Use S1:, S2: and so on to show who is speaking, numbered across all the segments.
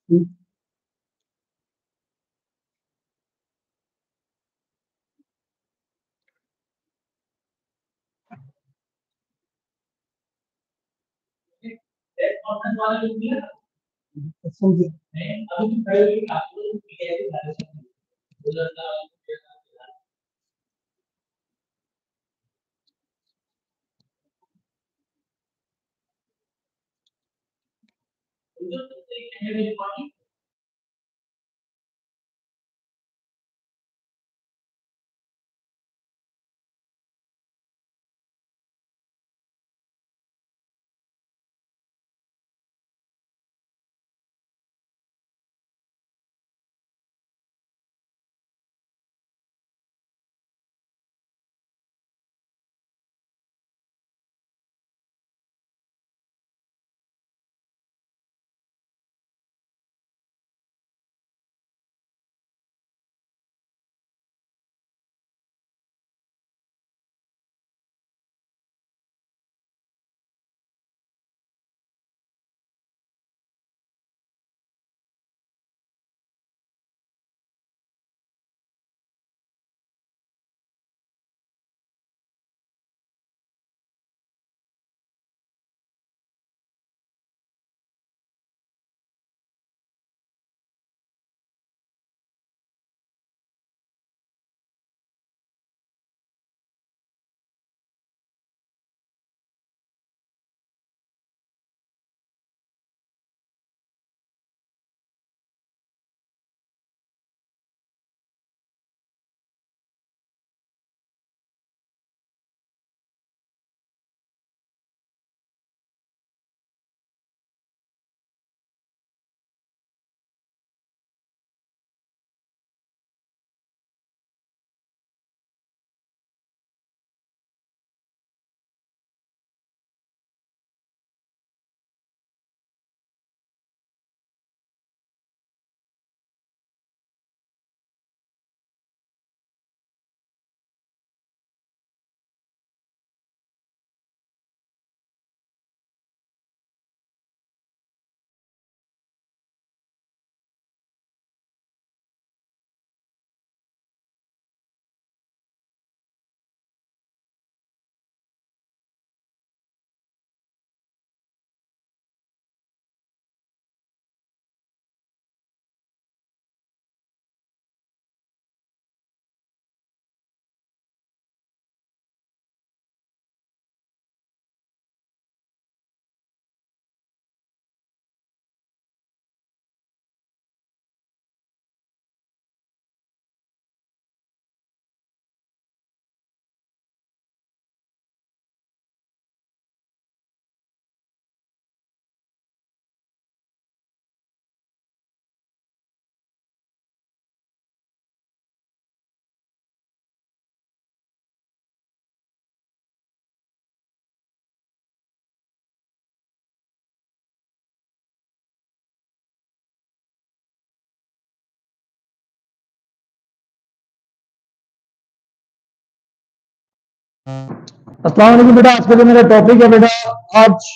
S1: अस्सलाम वालेकुम बेटा। आज का जो मेरा टॉपिक है बेटा, आज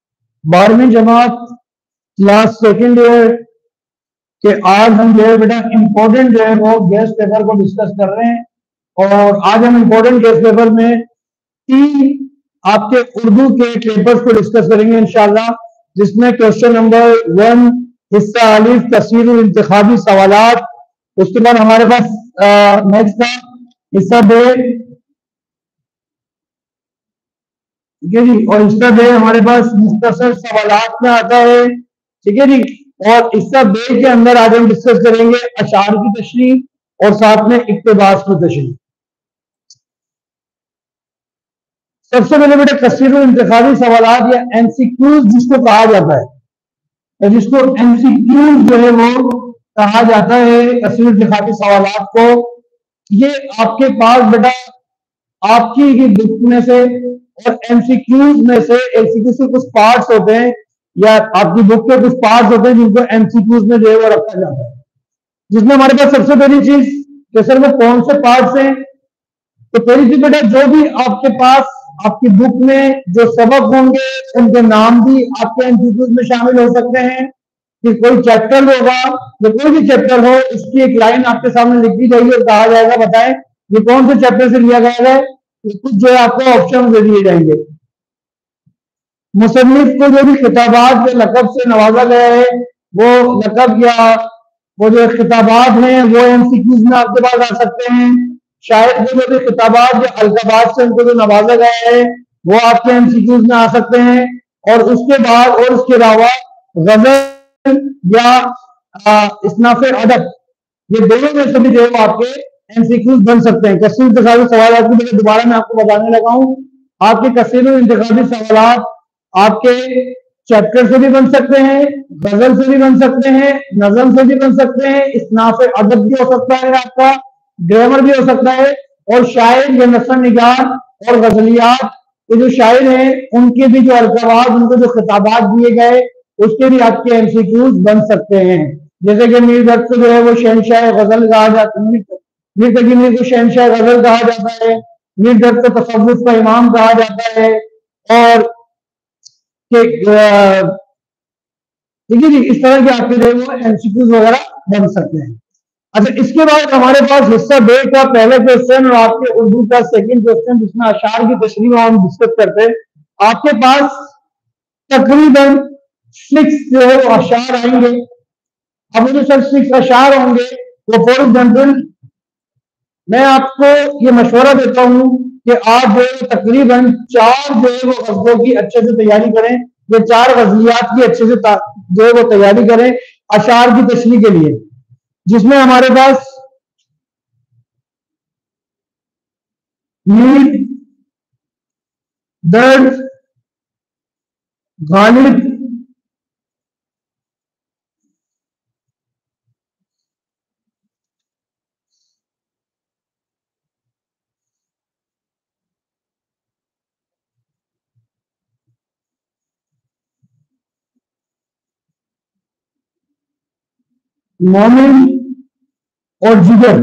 S1: 12वीं जमात क्लास सेकेंड ईयर के आज हम जो है बेटा इम्पोर्टेंट जो है वो गेस्ट पेपर को डिस्कस कर रहे हैं। और आज हम इम्पोर्टेंट गेस्ट पेपर में 3 आपके उर्दू के पेपर्स को डिस्कस करेंगे इंशाल्लाह, जिसमें क्वेश्चन नंबर 1 हिस्सा अलिफ तस्वीर इंतखाबी सवालात, उसके बाद हमारे पास नेक्स्ट था हिस्सा 2, ठीक है जी, और हिस्सा बे हमारे पास मुख्तसर सवालात में आता है, ठीक है जी। और हिस्सा बे के अंदर आज हम डिस्कस करेंगे अशार की तशरीह और साथ में इक्तिबास की तशरीह। सबसे पहले बेटा कसीर इंतखाबी सवालात या एमसीक्यूज जिसको कहा जाता है, तो जिसको एमसीक्यूज जो है वो कहा जाता है कसीर इंतखाबी सवालात को, ये आपके पास बेटा आपकी ही बुक में से और एमसीक्यूज में से एमसीक्यूज के कुछ पार्ट्स होते हैं या आपकी बुक के कुछ पार्ट्स होते हैं जिनको एमसीक्यूज में जो है वो रखा जाता है, जिसमें हमारे पास सबसे पहली चीज कि सर वो कौन से पार्ट्स हैं। तो पहली चीज बेटा जो भी आपके पास आपकी बुक में जो सबक होंगे उनके नाम भी आपके एमसीक्यूज में शामिल हो सकते हैं। कि कोई चैप्टर होगा या कोई भी चैप्टर हो, इसकी एक लाइन आपके सामने लिखी जाएगी और कहा जाएगा बताएं ये कौन से चैप्टर से लिया गया है। कुछ जो है आपको ऑप्शन दे दिए जाएंगे। मुसन्निफ को जो भी खिताबात या लकब से नवाजा गया है, वो लकब या वो जो खिताबात हैं वो एमसीक्यूज में आपके पास आ सकते हैं। शायद को जो भी खिताबात या अलकबात से उनको जो नवाजा गया है वो आपके एमसीक्यूज में आ सकते हैं। और उसके बाद और उसके अलावा गजल या इस्नाफ अदब, ये दोनों में से भी जो है आपके एमसीक्यूज बन सकते हैं। कसीर इंतखाबी सवाल की दोबारा मैं आपको बताने लगा हूँ, आपके कसीर इंतखाबी सवाल आपके चैप्टर से भी बन सकते हैं, गजल से भी बन सकते हैं, नज़म से भी बन सकते हैं, इस्नाफ अदब भी हो सकता है, आपका ग्रामर भी हो सकता है, और शायर या नसर निगार और गजलियात के जो शायर हैं उनके भी जो अलकवात, उनको जो खिताबात दिए गए उसके भी आपके एमसीक्यूज बन सकते हैं। जैसे कि मीर दर्द को जो है वो शहनशाह गजल कहा जाता है, मीर तकी मीर को शहनशाह गजल कहा जाता है, मीर दर्द को तसव्वुफ का इमाम कहा जाता है। और ठीक है जी, इस तरह के आपके जो है वो एमसीक्यूज वगैरह बन सकते हैं। अच्छा, इसके बाद हमारे पास हिस्सा बे का पहला क्वेश्चन और आपके उर्दू का सेकंड क्वेश्चन, जिसमें अशार की तशरीह हम डिस्कस करते हैं। आपके पास तकरीबन 6 जो है वो अशार आएंगे। अब जो सर 6 अशार होंगे वो फॉर एग्जाम्पल मैं आपको ये मशवरा देता हूं कि आप जो है तकरीबन 4 जो है वो गज़लों की अच्छे से तैयारी करें, ये 4 गज़लियात की अच्छे से जो है वो तैयारी करें अशार की तशरीह के लिए, जिसमें हमारे पास मीर, दर्द, गालिब, मोमिन और जिगर।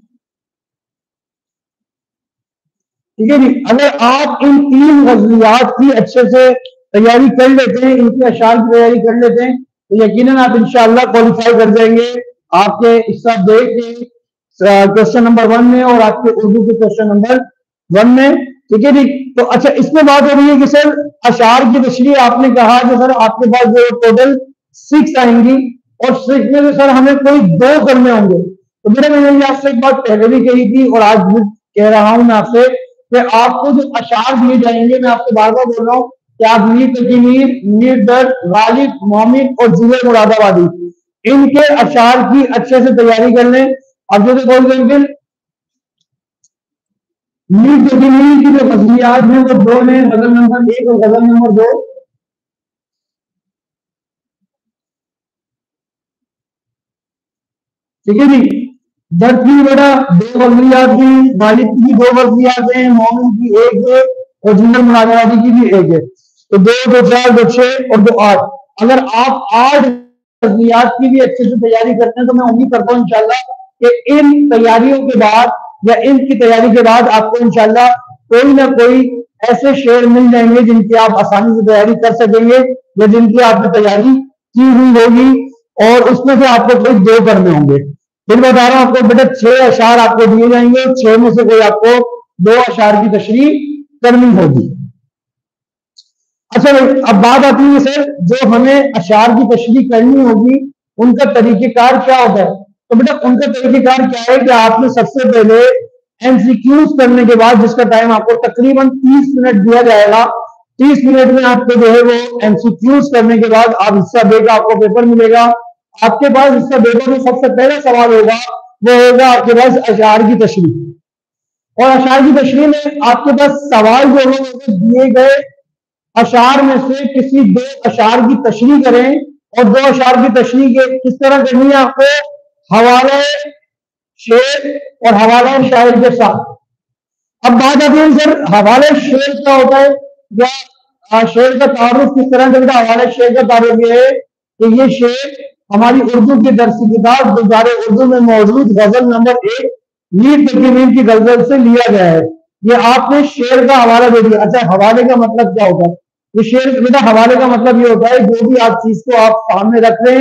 S1: ठीक है जी, अगर आप इन 3 गज़लियात की अच्छे से तैयारी कर लेते हैं, इनके अशार की तैयारी कर लेते हैं, तो यकीनन आप इंशाअल्लाह क्वालिफाई कर जाएंगे आपके हिस्सा बे के क्वेश्चन नंबर 1 में और आपके उर्दू के क्वेश्चन नंबर 1 में। ठीक है जी, तो अच्छा इसमें बात हो रही है कि सर अशार की तशरीह आपने कहा कि सर आपके पास जो टोटल 6 आएंगी और 6 में से सर हमें कोई 2 करने होंगे। तो मैंने आपसे एक बात पहले भी कही थी और आज भी कह रहा हूं मैं आपसे कि आपको जो अशार दिए जाएंगे, मैं आपको बार बार बोल रहा हूँ कि आप मीर तकीमीर, मीर दर्द, गालिब, मोमिन और जिगर मुरादाबादी, इनके अशार की अच्छे से तैयारी कर लें। अब जैसे फॉर एग्जाम्पल मीर तकीमीर की जो गज़लियात हैं वो 2 हैं, गजल नंबर 1 और गजल नंबर 2। ठीक है जी, दर्द की बेटा 2 गज़लियात की, गालिब की 2 गज़लियात हैं, मोमिन की 1 है और जिगर मुरादाबादी की भी 1 है। तो 2 2 4 2 6 और 2 8। अगर आप 8 गज़लियात की भी अच्छे से तैयारी करते हैं तो मैं उम्मीद करता हूँ इंशाल्लाह कि इन तैयारियों के बाद या इनकी तैयारी के बाद आपको इंशाल्लाह कोई ना कोई ऐसे शेर मिल जाएंगे जिनकी आप आसानी से तैयारी कर सकेंगे या जिनकी आपने तैयारी की हुई होगी और उसमें से आपको कोई 2 करने होंगे। फिर बता रहा हूं आपको बेटा 6 अशार आपको दिए जाएंगे, 6 में से कोई आपको 2 अशार की तशरीह करनी होगी। अच्छा, अब बात आती है सर जो हमें अशार की तशरीह करनी होगी उनका तरीकेकार क्या होता है। तो बेटा उनका तरीकेकार क्या है कि आपने सबसे पहले एमसीक्यूज करने के बाद, जिसका टाइम आपको तकरीबन 30 मिनट दिया जाएगा, 30 मिनट में आपको जो है वो एमसीक्यूज करने के बाद आप हिस्सा बे का आपको पेपर मिलेगा। आपके पास हिस्सा बे का जो सबसे पहला सवाल होगा वो होगा आपके पास अशार की तशरीह। और अशार की तशरीह में आपके पास सवाल जो होगा दिए गए अशार में से किसी 2 अशार की तशरीह करें और 2 अशार की तशरीह किस तरह करनी है आपको, हवाले शेर और हवाला शायर के साथ। अब बात आती है सर हवाले शेर क्या होता है या शेर का तारुफ किस तरह से। हवाले शेर का तारुफ ये है कि ये शेर हमारी उर्दू की दरसी किताब गुजार उर्दू में मौजूद गजल नंबर 1 मीर तकीमीर की गजल से लिया गया है। ये आपने शेर का हवाला दे दिया। अच्छा, हवाले का मतलब क्या होता है? ये शेर बेटा हवाले का मतलब ये होता है जो भी आप चीज को आप सामने रख रहे हैं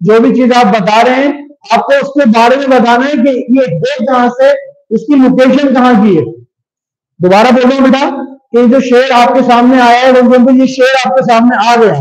S1: जो भी चीज आप बता रहे हैं आपको उसके बारे में बताना है कि ये है कहां से, इसकी लोकेशन कहां की है। दोबारा बोल रहा हूं बेटा कि जो शेर आपके सामने आया है वो ये शेर आपके सामने आ गया,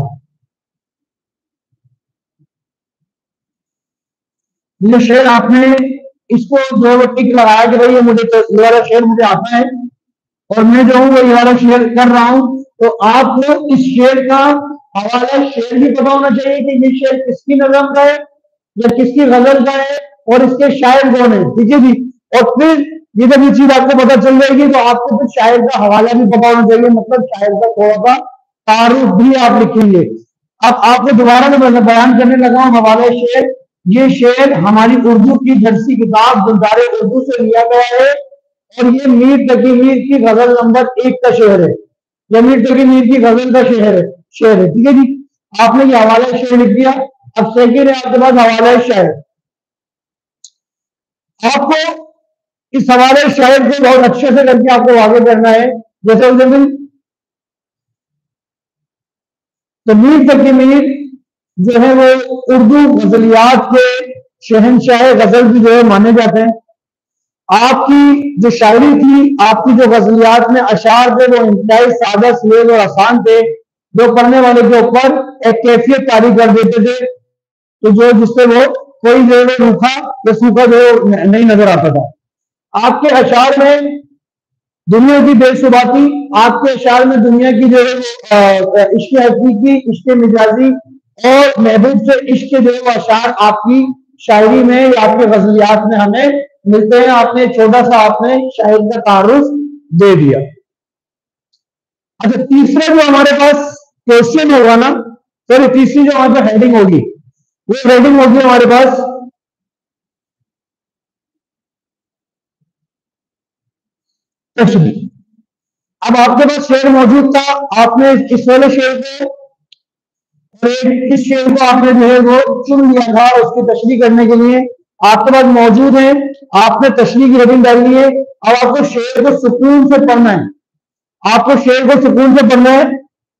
S1: ये शेर आपने इसको जो टिक लगाया कि भाई ये मुझे तो ये वाला शेर मुझे आता है और मैं जो हूं वो ये वाला शेर कर रहा हूं, तो आपको इस शेर का हवाला शेर भी पता होना चाहिए कि ये शेर किसकी नज़म का है या किसकी गजल का है और इसके शायर कौन है, ठीक है जी। और फिर ये जब ये चीज आपको पता चल जाएगी तो आपको फिर शायर का हवाला भी पता होना चाहिए, मतलब शायर का थोड़ा सा तारुफ भी आप लिखेंगे। अब आपको दोबारा मैं बयान करने लगा हूं हवाला शेर। ये शेर हमारी उर्दू की दरसी किताब गुलजार उर्दू से लिया गया है और ये मीर तकी मीर की गजल नंबर 1 का शेर है, या मीर तकी मीर की गजल का शेर है, ठीक है जी। आपने ये हवाला शेर लिख दिया। अब सेकेंड है आपके पास हवाला शायर। आपको इस हवाले शायर को बहुत अच्छे से करके आपको आगे करना है। जैसे उस दिन तो मीर तकी मीर जो है वो उर्दू गजलियात के शहनशाह गजल भी जो है माने जाते हैं। आपकी जो शायरी थी, आपकी जो गजलियात में अशार थे वो इंतहाई सादा सीधे और आसान थे, जो पढ़ने वाले के ऊपर एक कैफियत तारी कर देते थे, तो जो जिससे वो कोई जो है रूखा या सूखा जो नहीं नजर आता था। आपके अशार में दुनिया की बेसुबा थी, आपके अशार में दुनिया की जो है इश्क हकीकी, इश्क मिजाजी और महबूब से इश्क जो है वो अशार आपकी शायरी में या आपके गजलियात में हमें मिलते हैं। आपने छोटा सा आपने शायर का तारुफ दे दिया। अच्छा, तीसरा जो हमारे पास क्वेश्चन होगा ना, सॉरी तीसरी जो हमारे पास हेडिंग होगी वो हेडिंग होगी हमारे पास तशबीह। अब आपके पास शेर मौजूद था, आपने इस वाले शेर को इस शेर को आपने जो है वो चुन लिया था उसकी तशरीह करने के लिए, आपके पास मौजूद है, आपने तशरीह की हेडिंग डाली है। अब आपको शेर को सुकून से पढ़ना है, आपको शेर को सुकून से पढ़ना है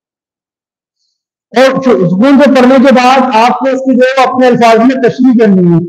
S1: और सुकून से पढ़ने के बाद आपको उसकी जो है अपने अल्फाज में तशरीह करनी है।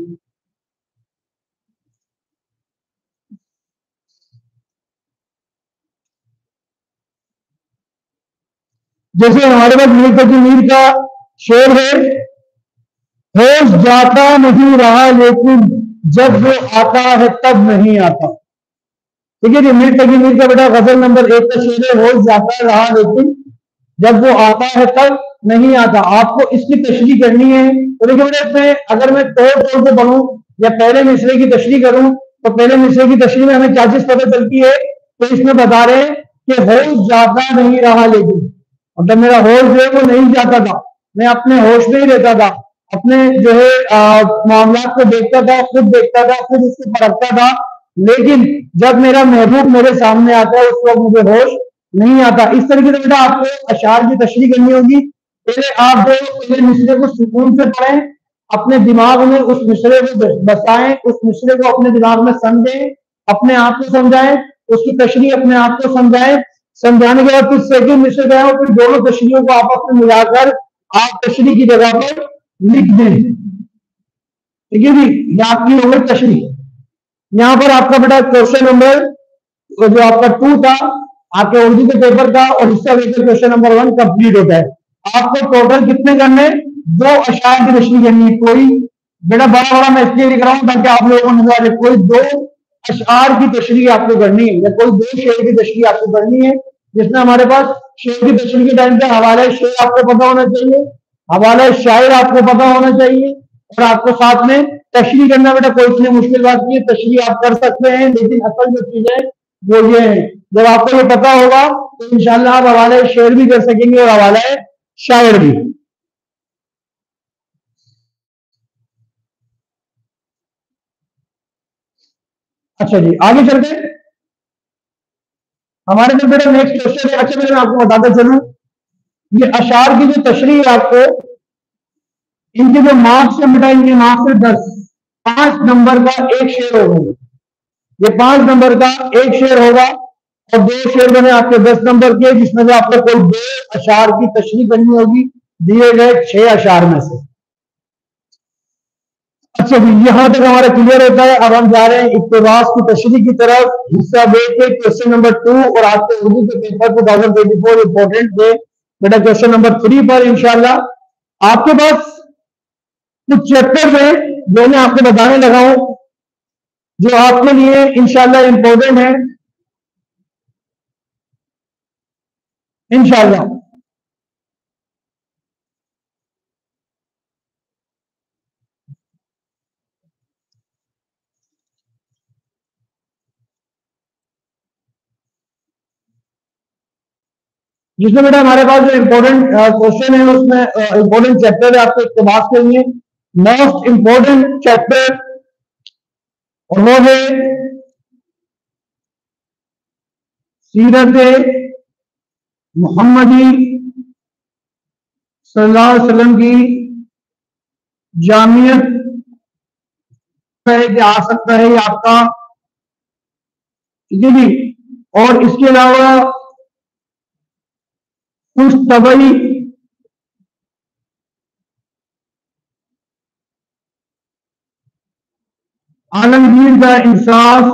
S1: जैसे हमारे पास मीर तकी मीर का शेर है, होश जाता नहीं रहा लेकिन जब वो आता है तब नहीं आता, ठीक है जी। मीर तकी मीर का बेटा गजल नंबर 1 का शेर है, होश जाता रहा लेकिन जब वो आता है तब नहीं आता। आपको इसकी तशरीह करनी है। तो देखिए बेटा इसमें अगर मैं तोड़ तोड़ के पढ़ूं या पहले मिसरे की तशरीह करूं तो पहले मिसरे की तशरीह में हमें क्या चीज पता चलती है, तो इसमें बता रहे हैं कि होश जाता नहीं रहा लेकिन, मतलब मेरा होश जो है वो नहीं जाता था, मैं अपने होश में ही रहता था, अपने जो है मामला को देखता था, खुद देखता था, खुद उसको परखता था, लेकिन जब मेरा महबूब मेरे सामने आता है उस वक्त मुझे होश नहीं आता। इस तरीके से बेटा आपको अशार की तशरीह करनी होगी। पहले आप जो पहले मिसरे को सुकून से पढ़ें, अपने दिमाग में उस मिसरे को बसाएं, उस मिसरे को अपने दिमाग में समझें, अपने आप को समझाएं, उसकी तशरीह अपने आप को समझाएं, समझाने के बाद फिर सेकंड मिसरे पे आओ, फिर दोनों तशरीहों को आपस में मिलाकर आप तशरीह की जगह पर लिख दें, ठीक है जी। ये आपकी हो गई तशरीह। यहां पर आपका बेटा क्वेश्चन नंबर जो आपका 2 था आपके उर्दू के पेपर का और हिस्सा लेकर क्वेश्चन नंबर 1 कंप्लीट होता है। आपको टोटल कितने करने, 2 अशार की तशरीह करनी है। कोई बेटा बड़ा बड़ा मैं इसलिए लिख रहा हूं ताकि आप लोगों को नजर आ जाए, कोई 2 अशार की तशरीह आपको करनी है या कोई 2 शेर की तशरीह आपको करनी है, जिसमें हमारे पास शेर की तशरीह के टाइम पे हवाला शेर आपको पता होना चाहिए, हवाला शायर आपको पता होना चाहिए और आपको साथ में तशरीह करना। बेटा कोई इतनी मुश्किल बात नहीं है, तशरीह आप कर सकते हैं, लेकिन असल जो चीज है वो ये है, जब आपको ये पता होगा तो इंशाल्लाह आप हवाला शेर भी कर सकेंगे और हवाला शायर भी। अच्छा जी, आगे चलते हैं। हमारे जो बेटा नेक्स्ट क्वेश्चन है, अच्छा मैं आपको बताता चलूं, ये अशार की जो तशरीह है आपको इनके जो मार्क्स है बेटा, इनके मार्क्स है 10, 5 नंबर का एक शेर होगा, ये 5 नंबर का एक शेर होगा और 2 शेर बने आपके 10 नंबर के, जिसमें से आपको कोई 2 अशार की तशरीह करनी होगी दिए गए 6 अशार में से। अच्छा जी, यहां तक हमारा क्लियर होता है। अब हम जा रहे हैं इक्तिबास की तशरीह की तरफ। हिस्सा बे के क्वेश्चन नंबर 2 और आपके उर्दू के पेपर 2024 इंपॉर्टेंट थे बेटा। क्वेश्चन नंबर 3 पर इंशाल्लाह आपके पास कुछ चैप्टर है जो मैं आपको बताने लगा हूं, जो आपके लिए इंशाल्लाह इंपॉर्टेंट है इंशाल्लाह। जिसमें बेटा हमारे पास जो इम्पोर्टेंट क्वेश्चन है उसमें इम्पोर्टेंट चैप्टर है आपको इक्तिबास के लिए। मोस्ट इम्पोर्टेंट चैप्टर और वो है सीरत मोहम्मदी सल्लल्लाहु अलैहि वसल्लम की जामियत है कि आ सकता है ये आपका, ठीक है जी। और इसके अलावा कुछ तबई आलमगीर का इंसाफ,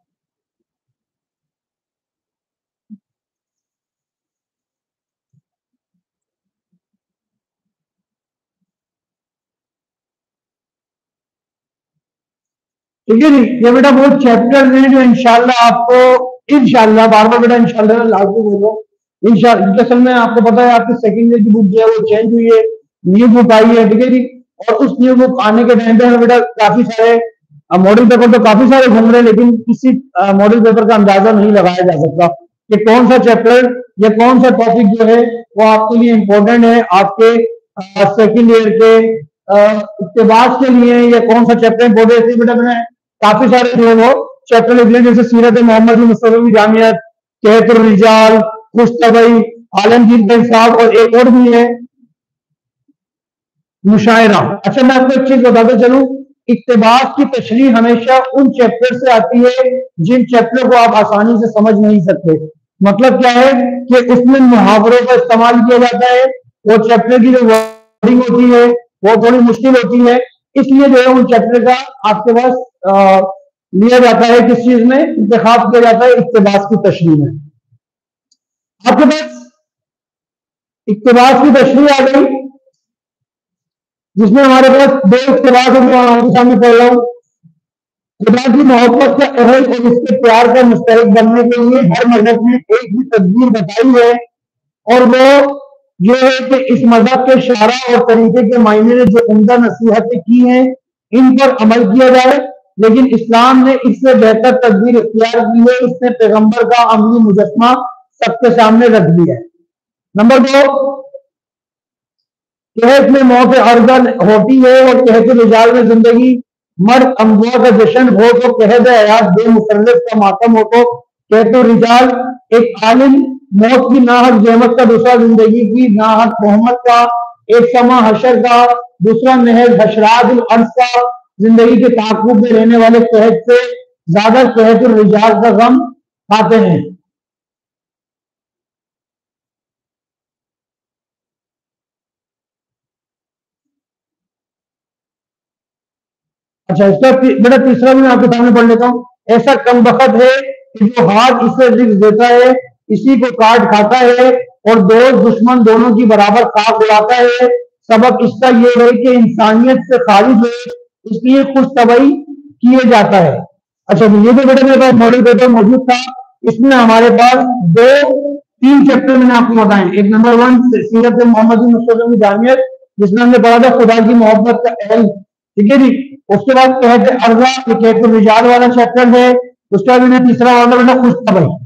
S1: ठीक है जी। ये बेटा वो चैप्टर हैं जो इंशाल्लाह आपको, इंशाल्लाह बार बार बेटा इंशाल्लाह लाजमी बोलो, इंशाल्लाह। असल में आपको पता है आपकी सेकंड ईयर की बुक जो है वो चेंज हुई है, न्यू बुक आई है, ठीक है जी। और उस न्यू बुक आने के टाइम पे हमें बेटा काफी सारे मॉडल पेपर तो काफी सारे घूम रहे हैं, लेकिन किसी मॉडल पेपर का अंदाजा नहीं लगाया जा सकता कि कौन सा चैप्टर या कौन सा टॉपिक जो है वो आपके लिए इम्पोर्टेंट है आपके सेकंड ईयर के इक्तिबास के लिए, या कौन सा चैप्टर इम्पोर्टेंट है। बेटा मैंने काफी सारे जो है वो चैप्टर लिख लिए, जैसे सीरत मोहम्मद मुस्तफा की जामियत, कहतुर रिजाल, खुशतबई, आलमगीर का इंसाफ, और एक और भी है मुशायरा। अच्छा मैं आपको एक चीज बताते चलूं, इक्तिबास की तशरीह हमेशा उन चैप्टर से आती है जिन चैप्टर को आप आसानी से समझ नहीं सकते। मतलब क्या है कि उसमें मुहावरों का इस्तेमाल किया जाता है, वो चैप्टर की जो वर्डिंग होती है वो थोड़ी मुश्किल होती है, इसलिए जो है उन चैप्टर का आपके पास लिया जाता है, किस चीज में इंतखाब किया जाता है, इक्तिबास की तशरीह में। आपके पास इक्तिबास की तशरीह आ गई, जिसमें हमारे पास दो इख्तिलाफ है जो आपके सामने पढ़ रहा हूं। खुदा की मोहब्बत का अहल और इसके प्यार का मुस्तहिक बनने के लिए हर मजहब ने एक ही तदबीर बताई है, और वो ये है कि इस मजहब के शरा और तरीके के मायने ने जो उम्दा नसीहतें की हैं इन पर अमल किया जाए। लेकिन इस्लाम ने इससे बेहतर तदबीर इख्तियार की है, इसने पैगंबर का अमली मुजस्मा सबके सामने रख दिया है। नंबर 2, कहत में मौत अर्जा होती है और कहत रिजाल में जिंदगी। मर्द अमवा का जश्न हो तो कहत हयात बेमुसर्रिफ का मातम हो तो कहत रिजाल। एक आलिम मौत की नाहक जहमत का, दूसरा जिंदगी की नाहक मोहम्मद का। एक समा हशर का, दूसरा महज हशरात अर्ज का। जिंदगी के ताकुब में रहने वाले कहत से ज्यादा कहत रिजाल का गम खाते हैं। अच्छा इसका बेटा तीसरा भी मैं आपके सामने पढ़ लेता हूँ। ऐसा कम बखत है कि जो हाथ इसे रिस्क देता है इसी को काट खाता है, और दोस्त दुश्मन दोनों की बराबर खाक उड़ाता है। सबक इसका ये है कि इंसानियत से खारिज है, इसलिए खुश तबई किए जाता है। अच्छा ये तो बेटा मेरे पास मॉडल पेपर मौजूद था, इसमें हमारे पास दो तीन चैप्टर मैंने आपको बताए। एक नंबर 1 सीरत मोहम्मदी मुस्तफा की जामियत, जिसमें हमने पढ़ा था खुदा की मोहब्बत का अहल, ठीक है जी। उसके बाद कहते अर्जा, ये कहते रिजाल वाला चैप्टर है। उसका भी मैं तीसरा वाला बेटा खुश था भाई।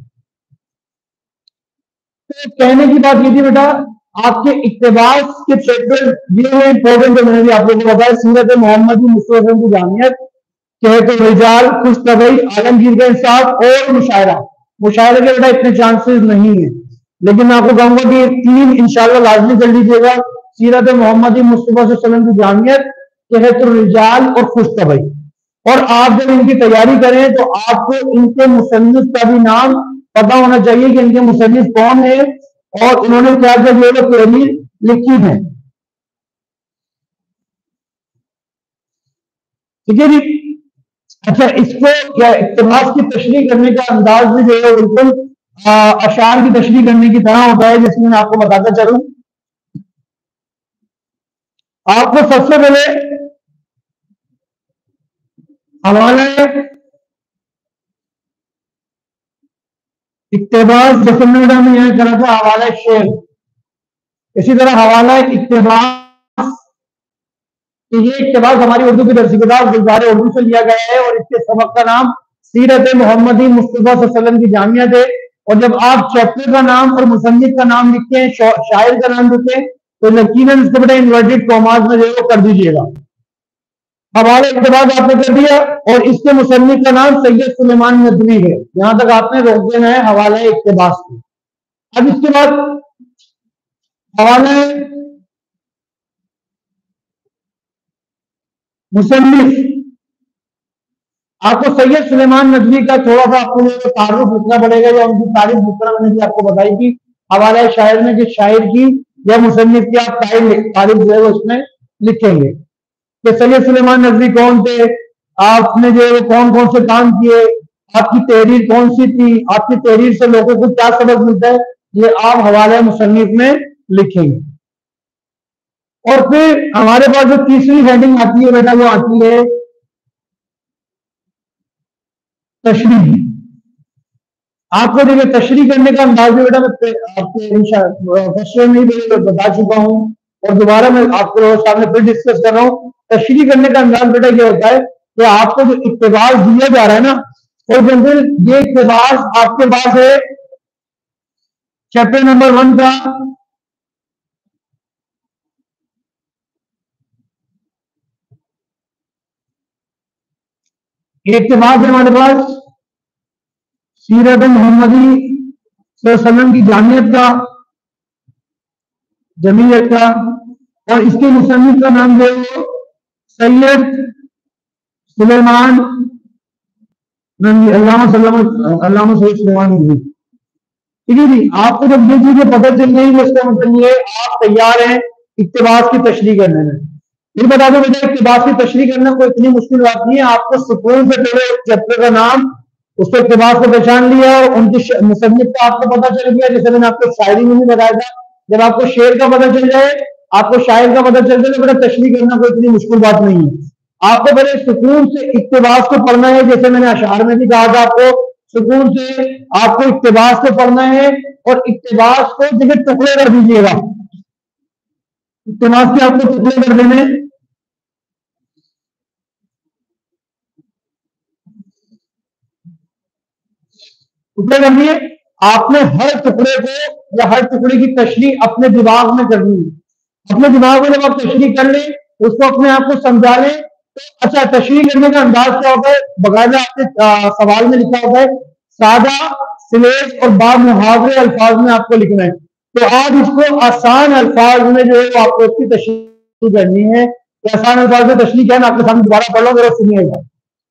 S1: तो कहने की बात ये थी बेटा, आपके इक्तिबास के चैप्टर ये है इंपॉर्टेंट, जो मैंने भी आप लोगों को बताया, सीरत मोहम्मदी मुस्तफा की जामियत, कहते रिजाल, खुश तबई, आलमगीर का इंसाफ और मुशायरा। मुशायरे के बेटा इतने चांसेस नहीं है, लेकिन मैं आपको कहूंगा कि तीन इंशाल्लाह लाजमी कर लीजिएगा। सीरत मोहम्मदी मुस्तफा की जामियत, कहते रिजाल और खुश तबई। और आप जब इनकी तैयारी करें तो आपको इनके मुसन्निफ का भी नाम पता होना चाहिए कि इनके मुसन्निफ कौन है और उन्होंने क्या क्या जो है तहरीर लिखी है। ठीक है जी। अच्छा, इसको या इक़्तिबास की तशरीह करने का अंदाज भी जो है बिल्कुल अशार की तशरीह करने की तरह होता है, जिसमें मैं आपको बताता चलूं। आपको सबसे पहले हवाला इक़्तिबास, जैसे मैंने यह करा था हवाला शेर, इसी तरह हवाला इक़्तिबास, तो ये इक़्तिबास हमारी उर्दू की दरसी किताब गुलजार उर्दू से लिया गया है और इसके सबक का नाम सीरत मोहम्मदी मुस्तफा सल्लल्लाहु अलैहि वसल्लम की जामियत है। और जब आप चैप्टर का नाम और मुसन्निफ का नाम लिखते हैं, शायर का नाम लिखते हैं, तो यकीनन इसको बेटा इन्वर्टेड कॉमास में जो है वो कर दीजिएगा। हवाला इक़्तिबास आपने कर दिया और इसके मुसन्निफ का नाम सैयद सुलेमान नदवी है। यहां तक आपने रोक देना है हवाला इक़्तिबास को। अब इसके बाद हवाला मुसन्निफ, आपको सैयद सुलेमान नदवी का थोड़ा सा आपको तारुफ लिखना पड़ेगा, या उनकी तारीफ जिस तरह मैंने भी आपको बताई थी हवाला शायर में, कि शायर की या मुसन्निफ की आप तारीफ जो है वो इसमें लिखेंगे कि सैयद सुलेमान नदवी कौन थे, आपने जो है कौन कौन से काम किए, आपकी तहरीर कौन सी थी, आपकी तहरीर से लोगों को क्या सबक मिलता है, ये आप हवाला मुसन्निफ में लिखेंगे। और फिर हमारे पास जो तीसरी हेडिंग आती है बेटा, वो आती है तशरीह। आपको देखिए तशरीह करने का अंदाज भी बेटा मैं आपको नहीं बता चुका हूं और दोबारा मैं आपको सामने फिर डिस्कस कर रहा हूं। तशरीह करने का अंदाज बेटा ये होता है कि आपको जो इक़्तिबास दिया जा रहा है ना, फॉर एग्जाम्पल ये इक़्तिबास आपके पास है चैप्टर नंबर 1 का, इक़्तिबास है हमारे पास सीरत मोहम्मदी सल्लल्लाहु की जामियत का, जमीयत का, और इसके मुसन्निफ का नाम जो है सैयद सुलेमान अल्लामा सैयद सुलेमान नदवी। ठीक है जी। आपको जब ये चीजें पता चल गई तो इसका मतलब ये आप तैयार हैं इक़्तिबास की तशरीह करने में। ये बता दो बेटा, इक़्तिबास की तशरीह करना कोई इतनी मुश्किल बात नहीं है। आपको सुकून से पहले चैप्टर का नाम, उसको इक़्तिबास को पहचान लिया और उनकी मुसन्निफ का आपको पता चल गया, जैसे मैंने आपको शायरी में भी बताया था। जब आपको शेर का पता चल जाए, आपको शायर का पता चल जाए, तो बेटा तशरीह करना कोई इतनी मुश्किल बात नहीं है। आपको पहले सुकून से इक़्तिबास को पढ़ना है, जैसे मैंने अशार में भी कहा था आपको, सुकून से आपको इक़्तिबास को पढ़ना है और इक़्तिबास को देखिए टुकड़े कर दीजिएगा। इक़्तिबास के आपको टुकड़े कर देने, टुकड़े कर दिए। आपने हर टुकड़े को या हर टुकड़े की तशरीह अपने दिमाग में करनी है। अपने दिमाग में जब आप तशरीह कर लें, उसको अपने आप को समझा लें, तो अच्छा तशरीह करने का अंदाज क्या होता है, बकायदा आपके सवाल में लिखा होता है सादा सिलेस और बाद मुहावरे अल्फाज में आपको लिखना है। तो आज इसको आसान अल्फाज में जो है वो आपको इसकी तशरीह करनी है। तो आसान अल्फाज में तशरीह क्या है, मैं आपके सामने दोबारा पढ़ लो, जरा सुनिएगा।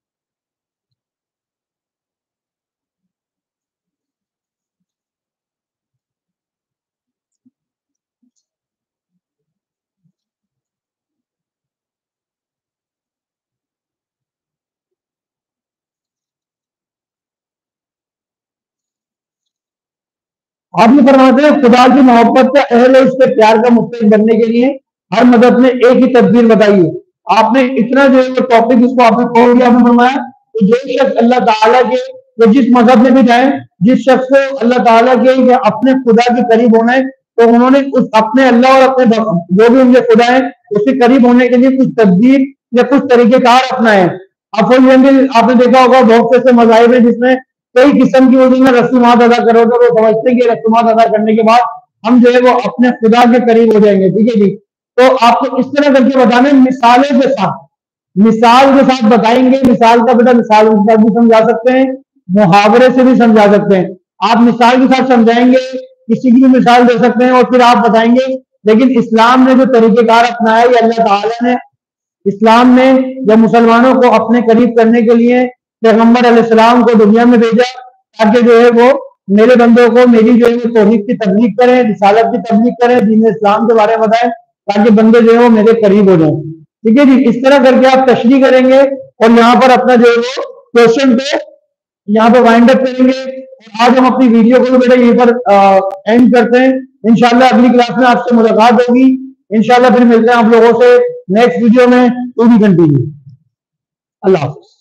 S1: आप ये फरमाते हैं खुदा की मोहब्बत का अहल है, उसके प्यार का मुस्तहिक बनने के लिए हर मदद ने एक ही तदबीर बताई है। आपने इतना जो है टॉपिक इसको आपने खोल दिया, आपने फरमाया तो जो शख्स अल्लाह ताला के या जिस मजहब में भी जाए, जिस शख्स को अल्लाह ताला के या अपने खुदा के करीब होना है, तो उन्होंने उस अपने अल्लाह और अपने जो भी उनके खुदा है उसके करीब होने के लिए कुछ तदबीर या कुछ तरीकेकार अपनाए। अब फॉर एग्जाम्पल आपने देखा होगा बहुत से ऐसे मज़ाहिब है जिसमें कई किस्म की उन्होंने रसूमात अदा करो, तो वो समझते हैं कि रसूमात अदा करने के बाद हम जो है वो अपने खुदा के करीब हो जाएंगे। ठीक है जी। तो आपको इस तरह करके बताने, मिसालों के साथ, मिसाल के साथ बताएंगे। मिसाल का बेटा मिसाल के साथ भी समझा सकते हैं, मुहावरे से भी समझा सकते हैं। आप मिसाल के साथ समझाएंगे, किसी की भी मिसाल दे सकते हैं और फिर आप बताएंगे। लेकिन इस्लाम ने जो तरीकेकार अपनाया, ये अल्लाह ताला ने इस्लाम में या मुसलमानों को अपने करीब करने के लिए पैगंबर अलैहिस्सलाम को दुनिया में भेजा, ताकि जो है वो मेरे बंदों को मेरी जो है वो तौहीद की तबलीग करें, रिसालत की तबलीग करें, दीन इस्लाम के बारे में बताएं, ताकि बंदे जो है वो मेरे करीब हो जाएं। ठीक है जी। इस तरह करके आप तशरीह करेंगे और यहाँ पर अपना जो है वो क्वेश्चन को यहाँ पे वाइंड अप करेंगे। और आज हम अपनी वीडियो को बेटा यहीं पर एंड करते हैं। इंशाल्लाह अगली क्लास में आपसे मुलाकात होगी। इंशाल्लाह फिर मिलते हैं आप लोगों से नेक्स्ट वीडियो में। To be continue. अल्लाह हाफ़िज़।